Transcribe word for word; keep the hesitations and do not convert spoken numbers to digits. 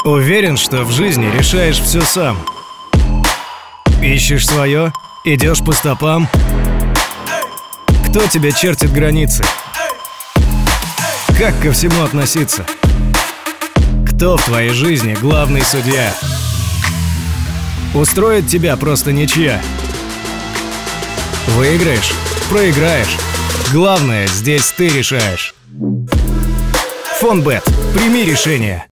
Уверен, что в жизни решаешь все сам. Ищешь свое, идешь по стопам. Кто тебе чертит границы? Как ко всему относиться? Кто в твоей жизни главный судья? Устроит тебя просто ничья. Выиграешь, проиграешь. Главное, здесь ты решаешь. Фонбет. Прими решение.